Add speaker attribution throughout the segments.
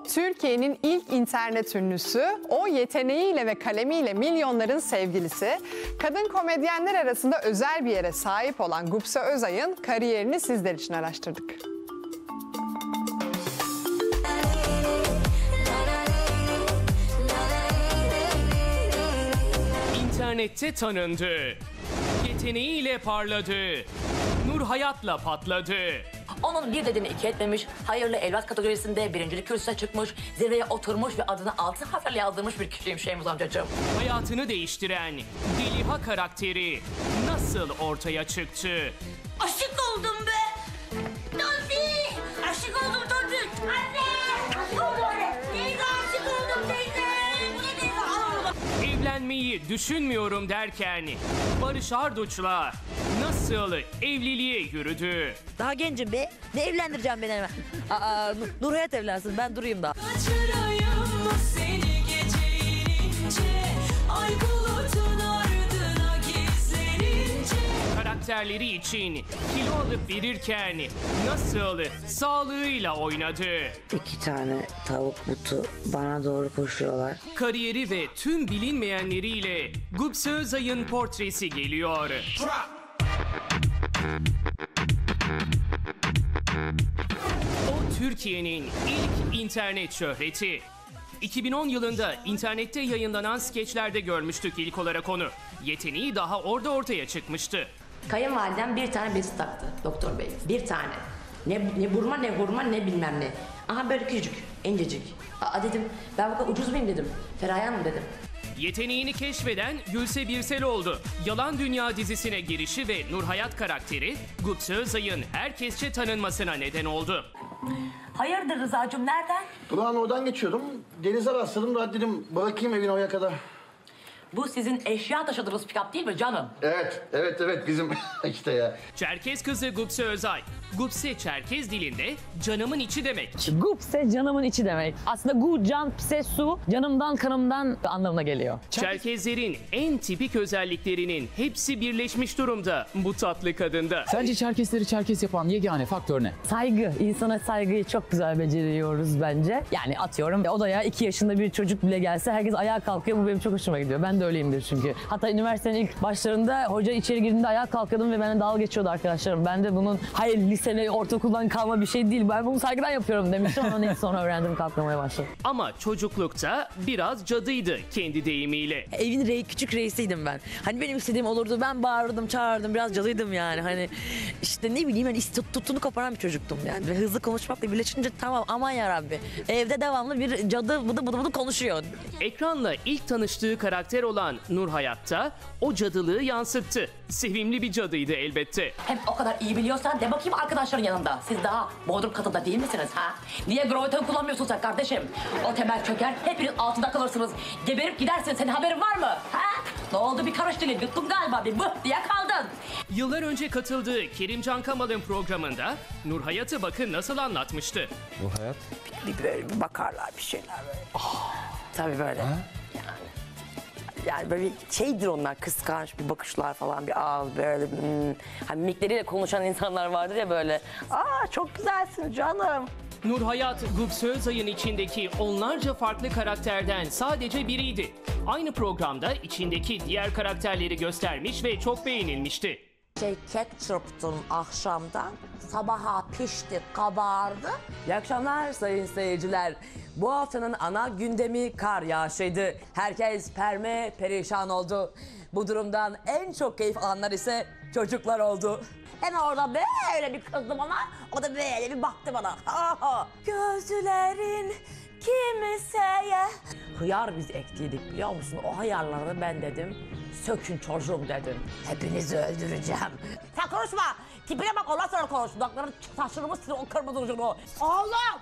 Speaker 1: O, Türkiye'nin ilk internet ünlüsü, o yeteneğiyle ve kalemiyle milyonların sevgilisi, kadın komedyenler arasında özel bir yere sahip olan Gupse Özay'ın kariyerini sizler için araştırdık.
Speaker 2: İnternette tanındı, yeteneğiyle parladı, Nur Hayat'la patladı.
Speaker 3: Onun bir dediğini iki etmemiş, hayırlı evlat kategorisinde birincilik kürsüsüne çıkmış, zirveye oturmuş ve adını altın harflerle yazdırmış bir kişiyim Şeymuz amcacığım.
Speaker 2: Hayatını değiştiren Deliha karakteri nasıl ortaya çıktı?
Speaker 3: Aşık oldum be! Tofi! Aşık oldum Tofi! Anne! Aşık oldum! Teyze aşık oldum teyze! Bu ne teyze?
Speaker 2: Evlenmeyi düşünmüyorum derken Barış Arduç'la nasıl evliliğe yürüdü?
Speaker 4: Daha gencim be. Ne evlendireceğim beni hemen? Nur Hayat evlensin, ben durayım da.
Speaker 5: Kaçırayım mı seni geceyince, ay bulutun ardına gizlenince.
Speaker 2: Karakterleri için kilo alıp verirken nasıl sağlığıyla oynadı?
Speaker 4: 2 tane tavuk butu bana doğru koşuyorlar.
Speaker 2: Kariyeri ve tüm bilinmeyenleriyle Gupse Özay'ın portresi geliyor. O Türkiye'nin ilk internet şöhreti. 2010 yılında internette yayınlanan skeçlerde görmüştük ilk olarak onu. Yeteneği daha orada ortaya çıkmıştı.
Speaker 3: Kayınvalidem bir tane bezi taktı doktor bey. Bir tane. Ne burma ne hurma ne bilmem ne. Aha böyle küçücük, incecik. Dedim ben bu kadar ucuz muyum dedim. Feraye Hanım dedim.
Speaker 2: Yeteneğini keşfeden Gülse Birsel oldu. Yalan Dünya dizisine girişi ve Nur Hayat karakteri Gupse Özay'ın herkesçe tanınmasına neden oldu.
Speaker 3: Hayırdır Rıza'cığım nereden?
Speaker 6: Ulan oradan geçiyordum. Denize rastladım da dedim bırakayım evin oraya kadar.
Speaker 3: Bu sizin eşya taşıdığınız pikap değil mi canım?
Speaker 6: Evet bizim işte ya.
Speaker 2: Çerkez kızı Gupse Özay. Gupse Çerkez dilinde canımın içi demek.
Speaker 7: Gupse canımın içi demek. Aslında gu can pse su canımdan kanımdan anlamına geliyor.
Speaker 2: Çerkezlerin en tipik özelliklerinin hepsi birleşmiş durumda bu tatlı kadında.
Speaker 8: Sence Çerkesleri Çerkes yapan yegane faktör ne?
Speaker 7: Saygı. İnsana saygıyı çok güzel beceriyoruz bence. Yani atıyorum odaya 2 yaşında bir çocuk bile gelse herkes ayağa kalkıyor. Bu benim çok hoşuma gidiyor. Ben de öyleyimdir çünkü. Hatta üniversitenin ilk başlarında hoca içeri girdiğinde ayağa kalkıyordum ve benden dalga geçiyordu arkadaşlarım. Ben de bunun hayır lise ve ortaokuldan kalma bir şey değil. Ben bunu saygıdan yapıyorum demiştim ama neyse sonra öğrendim kalkmamaya başladım.
Speaker 2: Ama çocuklukta biraz cadıydı kendi deyimiyle.
Speaker 4: Evin küçük reisiydim ben. Hani benim istediğim olurdu. Ben bağırırdım, çağırırdım. Biraz cadıydım yani. Hani işte ne bileyim hani tuttuğunu koparan bir çocuktum yani. Ve hızlı konuşmakla birleşince tamam aman yarabbi. Evde devamlı bir cadı bıdı konuşuyor.
Speaker 2: Ekranla ilk tanıştığı karakter olan Nur Hayat'ta o cadılığı yansıttı. Sevimli bir cadıydı elbette.
Speaker 3: Hem o kadar iyi biliyorsan de bakayım arkadaşların yanında. Siz daha bodrum katında değil misiniz ha? Niye graviton kullanmıyorsun sen kardeşim? O temel çöker, hepiniz altında kalırsınız. Geberip gidersin, senin haberin var mı? Ha? Ne oldu bir karıştın, yuttun galiba bir bıh diye kaldın.
Speaker 2: Yıllar önce katıldığı Kerimcan Kamal'ın programında Nur Hayat'ı bakın nasıl anlatmıştı.
Speaker 8: Nur Hayat?
Speaker 4: Bir böyle bir bakarlar bir şeyler böyle. Tabii böyle. Yani böyle bir şeydir onlar, kıskanç bir bakışlar falan, bir ağız böyle. Hani mimikleriyle konuşan insanlar vardır ya böyle. Çok güzelsin canım.
Speaker 2: Nur Hayat, Gupse Özay'ın içindeki onlarca farklı karakterden sadece biriydi. Aynı programda içindeki diğer karakterleri göstermiş ve çok beğenilmişti.
Speaker 4: Kek çırptım akşamdan, sabaha pişti, kabardı. İyi akşamlar sayın seyirciler. Bu haftanın ana gündemi kar yağışıydı. Herkes perişan oldu. Bu durumdan en çok keyif alanlar ise çocuklar oldu. Ben orada böyle bir kızdım ona, o da böyle bir baktı bana. Gözlerin kimseye... Hıyar biz ektiydik biliyor musun? O hıyarları ben dedim, sökün çocuğum dedim. Hepinizi öldüreceğim. Sen konuşma! Tipine bak ondan sonra konuş. Dudakların taşırmış o kırmızı ucunu. Oğlum!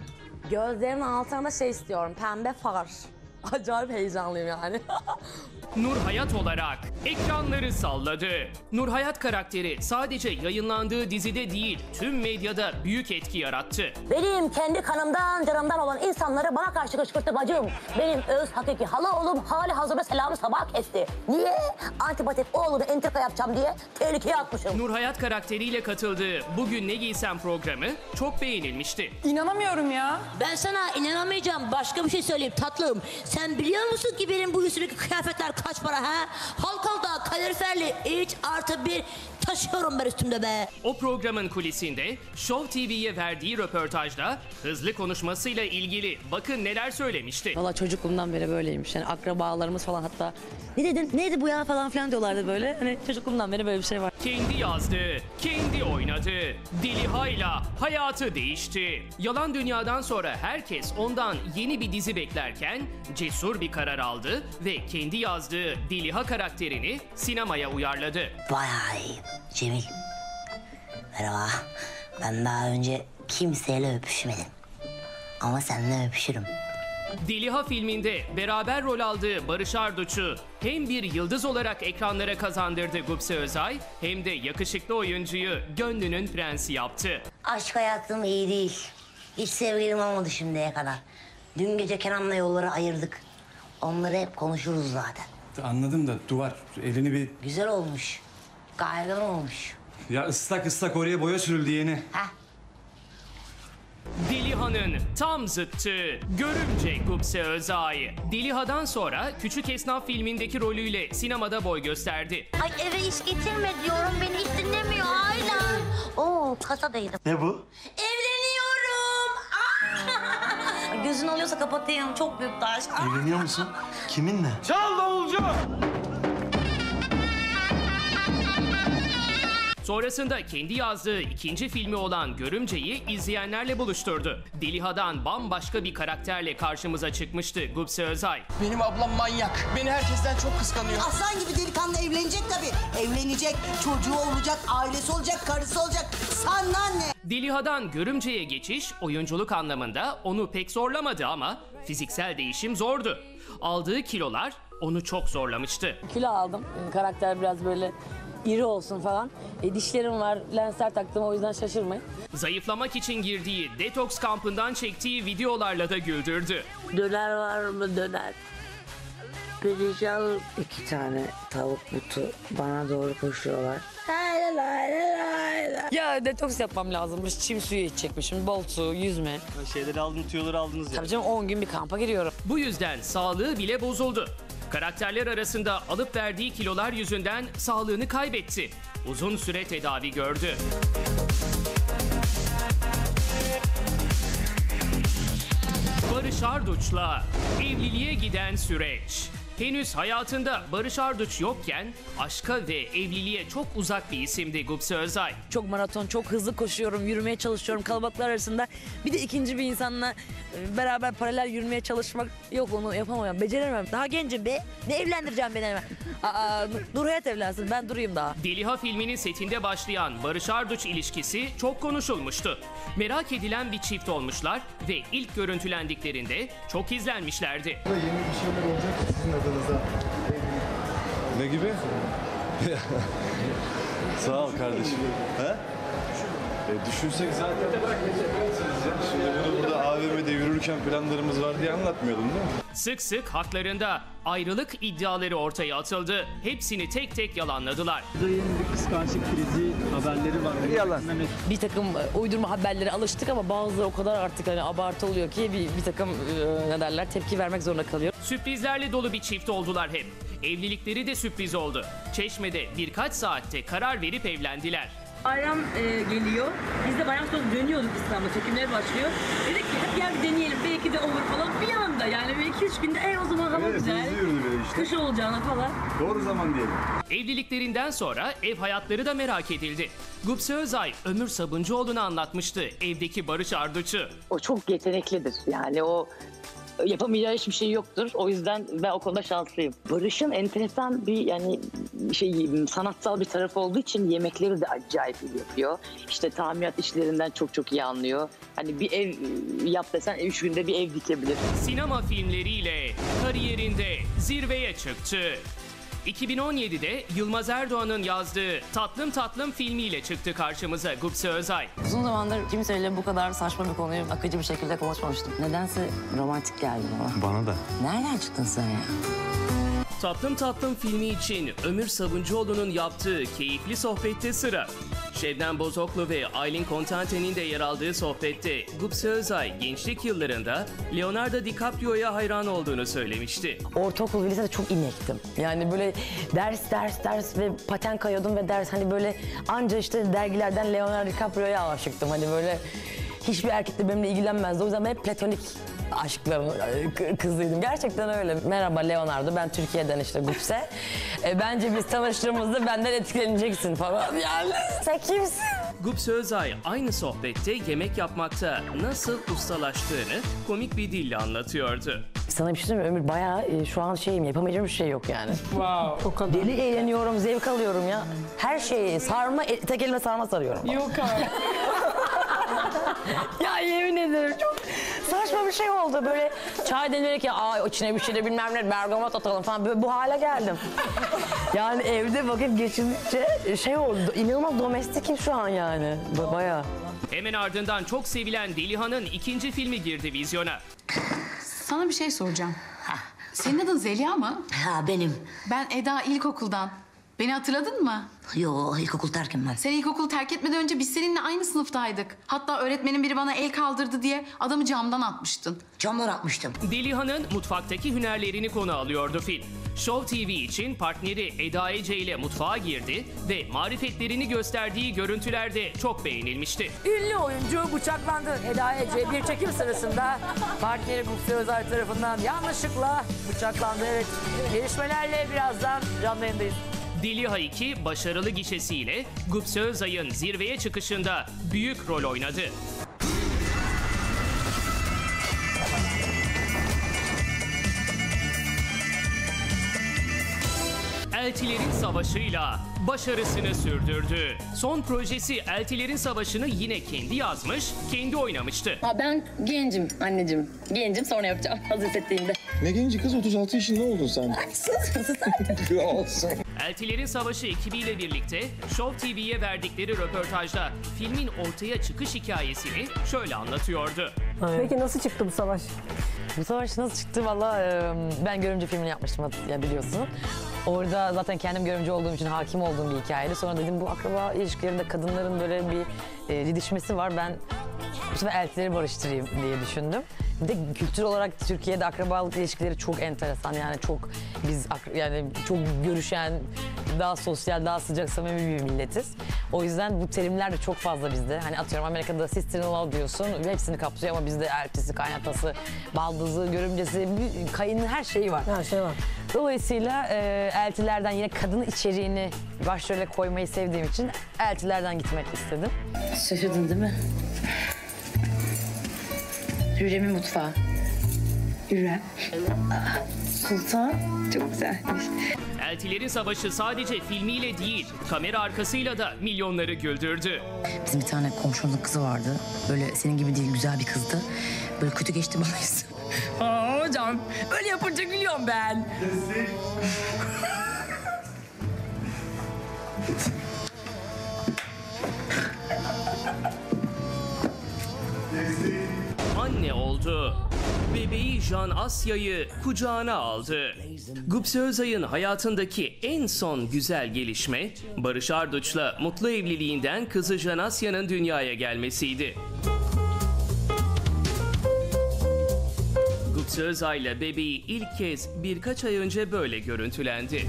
Speaker 4: Gözlerimin altına da şey istiyorum, pembe far. Acayip heyecanlıyım yani.
Speaker 2: Nur Hayat olarak ekranları salladı. Nur Hayat karakteri sadece yayınlandığı dizide değil, tüm medyada büyük etki yarattı.
Speaker 3: Benim kendi kanımdan, canımdan olan insanları bana karşı kışkırttı bacım. Benim öz hakiki hala oğlum hali hazırda selamı sabah kesti. Niye? Antipatik oğlunu entrika yapacağım diye tehlikeye atmışım.
Speaker 2: Nur Hayat karakteriyle katıldığı Bugün Ne Giysem programı çok beğenilmişti.
Speaker 1: İnanamıyorum ya.
Speaker 9: Ben sana inanamayacağım. Başka bir şey söyleyeyim tatlım. Sen biliyor musun ki benim bu üstümdeki kıyafetler kaç para ha? Halkalda kaloriferli 3+1 taşıyorum ben üstümde be.
Speaker 2: O programın kulisinde Show TV'ye verdiği röportajda hızlı konuşmasıyla ilgili bakın neler söylemişti.
Speaker 7: Valla çocukluğumdan beri böyleymiş. Yani akrabalarımız falan hatta ne dedin, neydi bu ya falan filan diyorlardı böyle. Hani çocukluğumdan beri böyle bir şey var.
Speaker 2: Kendi yazdı, kendi oynadı. Diliha'yla hayatı değişti. Yalan Dünya'dan sonra herkes ondan yeni bir dizi beklerken cesur bir karar aldı ve kendi yazdığı Diliha karakterini sinemaya uyarladı.
Speaker 9: Vay Cemil. Merhaba. Ben daha önce kimseyle öpüşmedim. Ama seninle öpüşürüm.
Speaker 2: Diliha filminde beraber rol aldığı Barış Arduç'u hem bir yıldız olarak ekranlara kazandırdı Gupse Özay hem de yakışıklı oyuncuyu gönlünün prensi yaptı.
Speaker 9: Aşk hayatım iyi değil. Hiç sevgilim olmadı şimdiye kadar. Dün gece Kenan'la yolları ayırdık. Onları hep konuşuruz zaten.
Speaker 10: Anladım da Duvar elini bir...
Speaker 9: Güzel olmuş. Kaygan olmuş.
Speaker 10: Ya ıslak oraya boya sürüldü yeni.
Speaker 9: Heh.
Speaker 2: Diliha'nın tam zıttı Görümce Gupse Özay. Diliha'dan sonra Küçük Esnaf filmindeki rolüyle sinemada boy gösterdi.
Speaker 9: Ay eve iş getirme diyorum. Beni hiç dinlemiyor Ayla. Oo kasadaydım.
Speaker 6: Ne bu?
Speaker 9: Evleniyorum. Gözün oluyorsa kapatayım. Çok büyük taş.
Speaker 6: Evleniyor musun? Kiminle?
Speaker 2: Sonrasında kendi yazdığı ikinci filmi olan Görümce'yi izleyenlerle buluşturdu. Diliha'dan bambaşka bir karakterle karşımıza çıkmıştı Gupse Özay.
Speaker 11: Benim ablam manyak. Beni herkesten çok kıskanıyor.
Speaker 12: Aslan gibi delikanlı evlenecek tabii. Evlenecek, çocuğu olacak, ailesi olacak, karısı olacak. Sana ne?
Speaker 2: Diliha'dan Görümce'ye geçiş oyunculuk anlamında onu pek zorlamadı ama fiziksel değişim zordu. Aldığı kilolar onu çok zorlamıştı.
Speaker 7: Kilo aldım. Karakter biraz böyle iri olsun falan. Dişlerim var, lensler taktım o yüzden şaşırmayın.
Speaker 2: Zayıflamak için girdiği detoks kampından çektiği videolarla da güldürdü.
Speaker 9: Döner var mı döner? Perişan.
Speaker 7: 2 tane tavuk butu bana doğru koşuyorlar. Ya detoks yapmam lazımmış. Çim suyu içecekmişim. Bol su, yüzme.
Speaker 11: Şeyleri aldın, tüyoları aldınız ya.
Speaker 7: Tabii canım 10 gün bir kampa giriyorum.
Speaker 2: Bu yüzden sağlığı bile bozuldu. Karakterler arasında alıp verdiği kilolar yüzünden sağlığını kaybetti. Uzun süre tedavi gördü. Barış Arduç'la evliliğe giden süreç. Henüz hayatında Barış Arduç yokken aşka ve evliliğe çok uzak bir isimdi Gupse Özay.
Speaker 7: Çok maraton, çok hızlı koşuyorum, yürümeye çalışıyorum kalabalıklar arasında. Bir de ikinci bir insanla beraber paralel yürümeye çalışmak yok, onu yapamam, beceremem. Daha gencim be, ne evlendireceğim beni hemen. Nur Hayat evlensin, ben durayım daha.
Speaker 2: Diliha filminin setinde başlayan Barış Arduç ilişkisi çok konuşulmuştu. Merak edilen bir çift olmuşlar ve ilk görüntülendiklerinde çok izlenmişlerdi.
Speaker 6: Yeni bir şeyler olacak sizin adınıza.
Speaker 10: Ne gibi? Sağ ol kardeşim. He? Düşünsek zaten şimdi bunu burada AVM'de yürürken planlarımız var diye anlatmıyordum değil mi?
Speaker 2: Sık sık haklarında ayrılık iddiaları ortaya atıldı. Hepsini tek tek yalanladılar.
Speaker 11: Yeni bir kıskançlık krizi haberleri var.
Speaker 6: Yalan.
Speaker 7: Bir takım uydurma haberlere alıştık ama bazıları o kadar artık hani abartı oluyor ki bir takım ne derler tepki vermek zorunda kalıyor.
Speaker 2: Sürprizlerle dolu bir çift oldular hep. Evlilikleri de sürpriz oldu. Çeşme'de birkaç saatte karar verip evlendiler.
Speaker 7: Bayram geliyor. Biz de bayram sonra dönüyorduk İstanbul'a. Çekimler başlıyor. Dedik ki hadi gel bir deneyelim. Belki de olur falan. Bir anda yani 2-3 günde o zaman hava güzel. Kış olacağına falan.
Speaker 10: Doğru zaman diyelim.
Speaker 2: Evliliklerinden sonra ev hayatları da merak edildi. Gupse Özay, Ömür Sabuncuoğlu'na anlatmıştı evdeki Barış Arduç'u.
Speaker 3: O çok yeteneklidir. Yani o yapamayacağı hiçbir şey yoktur. O yüzden ben o konuda şanslıyım. Barış'ın enteresan bir sanatsal bir tarafı olduğu için yemekleri de acayip iyi yapıyor. İşte tamirat işlerinden çok iyi anlıyor. Hani bir ev yap desen 3 günde bir ev dikebilir.
Speaker 2: Sinema filmleriyle kariyerinde zirveye çıktı. 2017'de Yılmaz Erdoğan'ın yazdığı Tatlım Tatlım filmiyle çıktı karşımıza Gupse Özay.
Speaker 7: Uzun zamandır kimseyle bu kadar saçma bir konuyu akıcı bir şekilde konuşmamıştım. Nedense romantik geldi bana.
Speaker 10: Bana da.
Speaker 7: Nereden çıktın sen ya?
Speaker 2: Tatlım Tatlım filmi için Ömür Sabuncuoğlu'nun yaptığı keyifli sohbette sıra. Şebnem Bozoklu ve Aylin Contante'nin de yer aldığı sohbette Gupse Özay gençlik yıllarında Leonardo DiCaprio'ya hayran olduğunu söylemişti.
Speaker 7: Ortaokul ve lisede çok inektim. Yani böyle ders ve paten kayıyordum ve ders hani böyle anca işte dergilerden Leonardo DiCaprio'ya aşıktım. Hani böyle hiçbir erkek de benimle ilgilenmezdi. O yüzden hep platonik aşkların kızıydım. Gerçekten öyle. Merhaba Leonardo, ben Türkiye'den işte Gupse. Bence biz tanıştığımızda benden etkileneceksin falan. Yani sen kimsin?
Speaker 2: Gupse Özay aynı sohbette yemek yapmakta nasıl ustalaştığını komik bir dille anlatıyordu.
Speaker 7: Sana bir şey söyleyeyim mi Ömür? Bayağı şu an yapamayacağım bir şey yok yani. Wow, o kadar. Deli eğleniyorum, zevk alıyorum ya. Her şeyi, tek elime sarma sarıyorum.
Speaker 13: Yok abi.
Speaker 7: Ya yemin ederim çok saçma bir şey oldu. Böyle çay demledik ya, içine bir şey de bilmem ne, bergamot atalım falan. Böyle bu hale geldim. Yani evde vakit geçirdikçe oldu. İnanılmaz domestikim şu an yani. Bayağı.
Speaker 2: Hemen ardından çok sevilen Delihan'ın ikinci filmi girdi vizyona.
Speaker 13: Sana bir şey soracağım. Senin adın Zeliha mı?
Speaker 9: Ha benim.
Speaker 13: Ben Eda ilkokuldan. Beni hatırladın mı?
Speaker 9: Yo, ilkokul terkim ben.
Speaker 13: Sen ilkokulu terk etmeden önce biz seninle aynı sınıftaydık. Hatta öğretmenin biri bana el kaldırdı diye adamı camdan atmıştın.
Speaker 9: Camdan atmıştım.
Speaker 2: Delihan'ın mutfaktaki hünerlerini konu alıyordu film. Show TV için partneri Eda Ece ile mutfağa girdi ve marifetlerini gösterdiği görüntüler de çok beğenilmişti.
Speaker 7: Ünlü oyuncu bıçaklandı. Eda Ece bir çekim sırasında partneri Gupse Özay tarafından yanlışlıkla bıçaklandı. Evet, gelişmelerle birazdan canlı yayındayız.
Speaker 2: Deliha 2 başarılı gişesiyle Gupse Özay'ın zirveye çıkışında büyük rol oynadı. Eltilerin Savaşı'yla başarısını sürdürdü. Son projesi Eltilerin Savaşı'nı yine kendi yazmış, kendi oynamıştı.
Speaker 7: Ben gencim anneciğim. Gencim, sonra yapacağım hazır hissettiğimde.
Speaker 10: Ne genci kız, 36 yaşında oldun sen. Olsun.
Speaker 2: Eltilerin Savaşı ekibiyle birlikte Show TV'ye verdikleri röportajda filmin ortaya çıkış hikayesini şöyle anlatıyordu.
Speaker 14: Peki nasıl çıktı bu savaş?
Speaker 7: Bu savaş nasıl çıktı? Valla ben görümce filmini yapmıştım ya, biliyorsun. Orada zaten kendim görümce olduğum için hakim olduğum bir hikayeydi. Sonra dedim bu akraba ilişkilerinde kadınların böyle bir didişmesi var. Ben bu sefer eltileri barıştırayım diye düşündüm. Bir de kültür olarak Türkiye'de akrabalık ilişkileri çok enteresan. Yani çok çok görüşen, daha sosyal, daha sıcak, samimi bir milletiz. O yüzden bu terimler de çok fazla bizde. Hani atıyorum Amerika'da sister-in-law diyorsun ve hepsini kapsıyor ama bizde eltisi, kaynatası, baldızı, görümcesi, kayının her şeyi var.
Speaker 14: Her şey var.
Speaker 7: Dolayısıyla eltilerden yine kadın içeriğini başrole koymayı sevdiğim için eltilerden gitmek istedim.
Speaker 9: Şaşırdın değil mi? Hürrem'in mutfağı. Hürrem. Sultan. Çok güzelmiş.
Speaker 2: Eltilerin Savaşı sadece filmiyle değil, kamera arkasıyla da milyonları güldürdü.
Speaker 9: Bizim bir tane komşumuzun kızı vardı. Böyle senin gibi değil, güzel bir kızdı. Böyle kötü geçti bana.
Speaker 7: Aa hocam, öyle yapınca gülüyorum ben.
Speaker 2: Anne oldu. Bebeği Jan Asya'yı kucağına aldı. Gupse Özay'ın hayatındaki en son güzel gelişme Barış Arduç'la mutlu evliliğinden kızı Jan Asya'nın dünyaya gelmesiydi. Gupse Özay'la bebeği ilk kez birkaç ay önce böyle görüntülendi.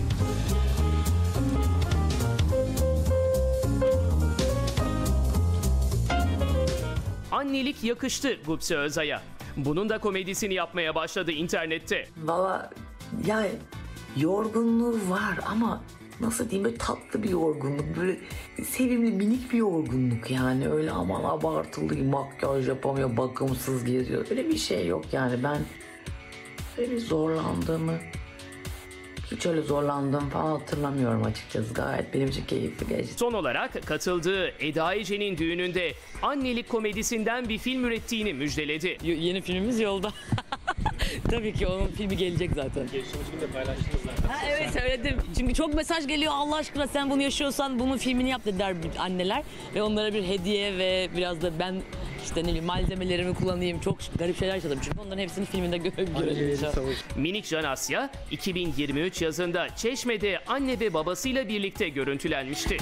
Speaker 2: Annelik yakıştı Gupse Özay'a. Bunun da komedisini yapmaya başladı internette.
Speaker 4: Valla yani yorgunluğu var ama nasıl diyeyim, böyle tatlı bir yorgunluk. Böyle sevimli minik bir yorgunluk yani. Öyle aman abartılı makyaj yapamıyor, bakımsız geziyor. Öyle bir şey yok yani. Ben böyle bir zorlandığımı, hiç öyle zorlandığımı falan hatırlamıyorum açıkçası. Gayet benim için keyifli geçti.
Speaker 2: Son olarak katıldığı Eda Ece'nin düğününde annelik komedisinden bir film ürettiğini müjdeledi.
Speaker 7: Yeni filmimiz yolda. Tabii ki onun filmi gelecek zaten.
Speaker 11: Geçtiğimiz gün de paylaştınız zaten.
Speaker 7: Ha, evet söyledim. Çünkü çok mesaj geliyor, Allah aşkına sen bunu yaşıyorsan bunun filmini yap dediler anneler. Ve onlara bir hediye ve biraz da ben işte ne bileyim malzemelerimi kullanayım. Çok garip şeyler yaşadım çünkü onların hepsini filminde görebileceğim.
Speaker 2: Minik Can Asya 2023 yazında Çeşme'de anne ve babasıyla birlikte görüntülenmişti.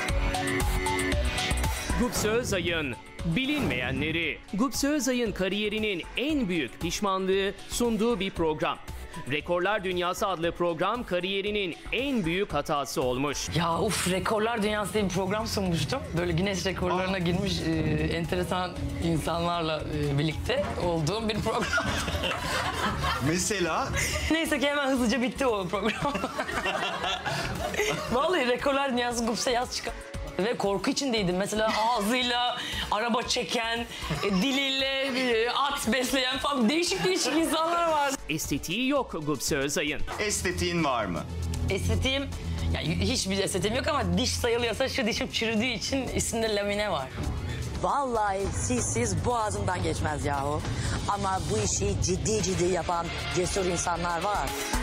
Speaker 2: Gupse Özay'ın bilinmeyenleri. Gupse Özay'ın kariyerinin en büyük pişmanlığı sunduğu bir program. Rekorlar Dünyası adlı program kariyerinin en büyük hatası olmuş.
Speaker 7: Ya Rekorlar Dünyası diye bir program sunmuştum. Böyle Guinness rekorlarına girmiş enteresan insanlarla birlikte olduğum bir program.
Speaker 14: Mesela?
Speaker 7: Neyse ki hemen hızlıca bitti o program. Vallahi Rekorlar Dünyası Gupse yaz çıkan. Ve korku içindeydim. Mesela ağzıyla araba çeken, diliyle at besleyen falan değişik insanlar vardı.
Speaker 2: Estetiği yok Gupse Özay'ın.
Speaker 14: Estetiğin var mı?
Speaker 7: Estetiğim, yani hiçbir estetiğim yok ama diş sayılıyorsa şu dişim çürüdüğü için üstünde lamine var.
Speaker 4: Vallahi siz boğazımdan geçmez yahu. Ama bu işi ciddi yapan cesur insanlar var.